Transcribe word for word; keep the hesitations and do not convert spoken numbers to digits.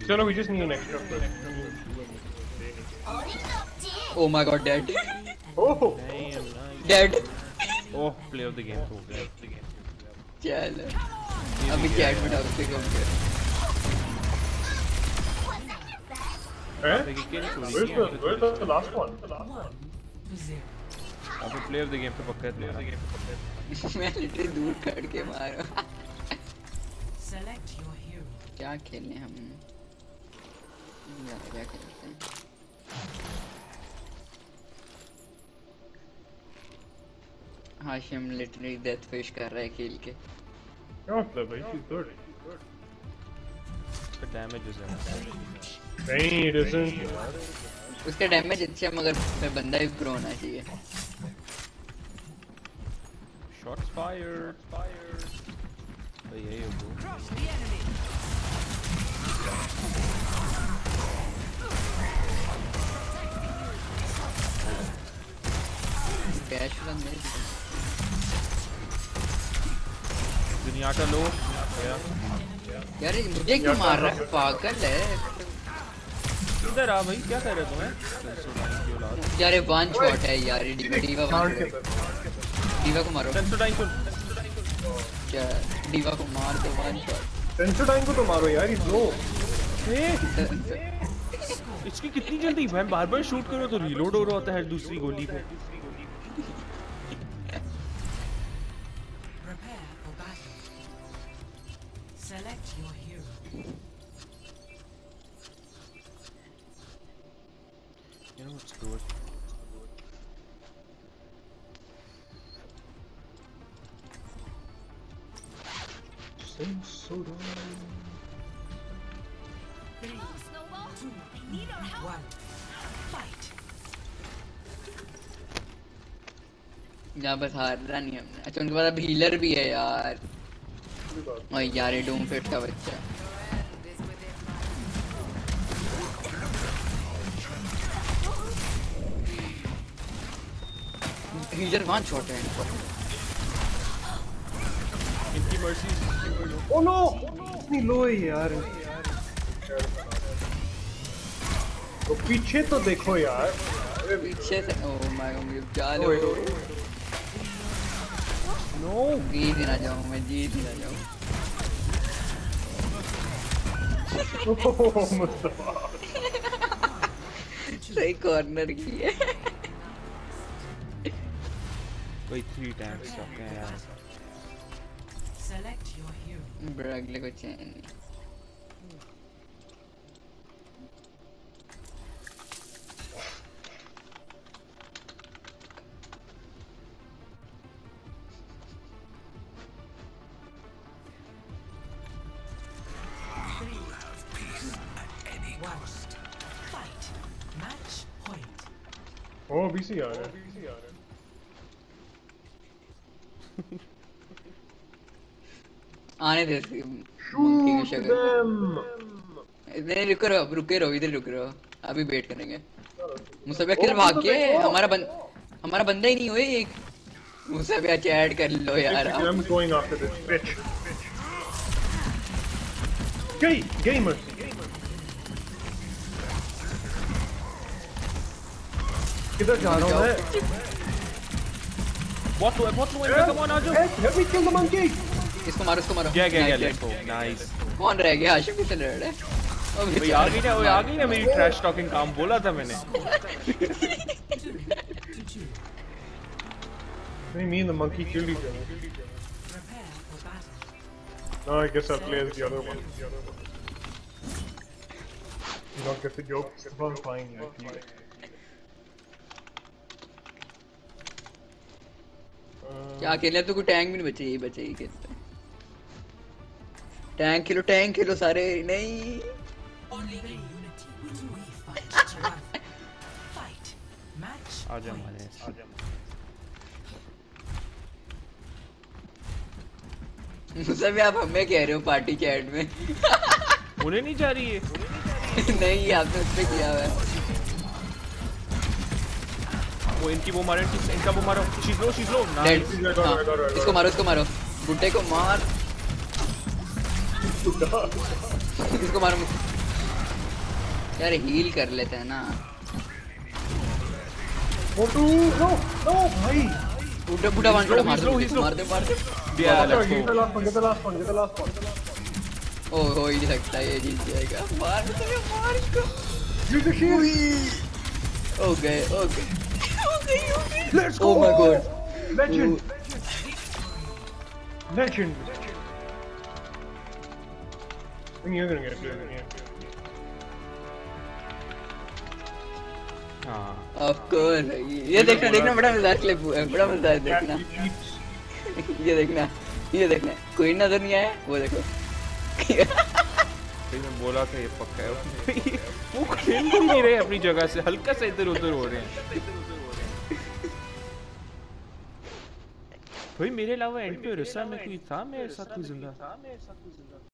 चलो we just need an extra first. Oh my god, dead. Oh. Dead. Oh, play of the game. Oh, play of the game. चल. अभी क्या admit out पे कम कर. Eh? Where's the where's the last one? The last one. अभी play of the game पे पक्का play of the game पे पक्का. मैं लिटरली दूर खड़ के मारा. क्या खेलने हम? यार क्या खेलते हैं? हाशिम लिटरली डेथ फिश कर रहा है खेल के. क्या मतलब भाई? She's good. उसका डैमेज है. नहीं, it isn't. उसका डैमेज अच्छा है मगर बंदा भी प्रो होना चाहिए. Shots fired. Fired. तो यही है वो. कैश रन नहीं. दुनिया का लो. यार मुझे क्यों मार रहा है? पागल है. इधर आ भाई, क्या कर रहे हो तुम्हें? यार ये वन शॉट है यार. डीवा डीवा डीवा को मारो. सेंसोडाइन को क्या डीवा को मार दो. One shot. सेंसोडाइन को तो मारो यार. इस लो. इसकी कितनी जल्दी मैं बार बार शूट करो तो रीलोड हो रहा होता है दूसरी गोली पे. Select your hero. You know what's good? Sensodyne. Three, two, one, fight. यहाँ बस हार रहा नहीं हमने. अच्छा उनके पास अब हीलर भी है यार. और यार ये डूम फिट का बच्चा. हीलर वन शॉट है इनको. इनकी मर्सी. Oh no! इतनी लो है यार. तो पीछे तो देखो यार. पीछे से. ओह माय गॉड चलो. नो जीत ही ना जाऊं मैं. जीत ही ना जाऊं. ओह मुस्तफा. सही कॉर्नर की है. कोई थ्री टाइम्स सकते हैं यार. Select your hero. ब्रो अगले को चैन नहीं. Oh, B C आ रहा है. आने दे. Shoot them. नहीं रुको रहो. रुके रहो. इधर रुक रहो. अभी वेट करेंगे. मुझसे किधर भाग के. हमारा बंद हमारा बंदा ही नहीं हुए. एक मुझसे भी अच्छा ऐड कर लो यार. I'm going after this bitch. Gay gamer. किधर जा रहा हूँ मैं? What do I what do I come on आजो. Help me kill the monkey. इसको मारो. इसको मारो. गया गया गया. Let's go. Nice. कौन रह गया? हाशिम किसे लड़ रहा है? भाई आ गई ना. वो आ गई ना मेरी ट्रैश टॉकिंग काम. बोला था मैंने. नहीं, me and the monkey killed each other. No, I guess I'll play as the other one. You don't get the joke. I'm fine. Yeah, क्या खेलना? तो कोई टैंक भी नहीं बचे. यही बचे. ही खेलते हैं. टैंक खेलो. टैंक खेलो सारे. नहीं आजा हमारे. मुझसे भी आप हमें कह रहे हो पार्टी चैट में. उन्हें नहीं जा रही है. नहीं आपने उस पे किया हुआ है. वो इनकी वो मारो. इनका वो मारो. शीज लो. शीज लो. इसको मारो. इसको मारो. बुड्ढे को मार. इसको मारो. यार हील कर लेते हैं ना। मोटू नो नो भाई बूटा बूटा वन शॉट मार दे he's low, मार दे मार दे। Yeah, अच्छा let's get go. the last one get the last one get the last one ओ हो ही नहीं सकता ये जीत जाएगा। मार दे मार इसको। use the shield ओ गए ओ गए ओ गए ओ गए। let's ओ go my god legend legend I think you're gonna get it you're gonna get it हाँ ऑफ कोर्स ये देखना देखना बड़ा मजेदार क्लिप है बड़ा मजेदार देखना ये देखना ये देखना कोई नजर नहीं आया वो देखो भाई मैं बोला था ये पक्का है वो खेल ही नहीं रहे अपनी जगह से हल्का सा इधर उधर हो रहे हैं भाई मेरे अलावा एंड पे ओरिसा में कोई था मेरे साथ कोई जिंदा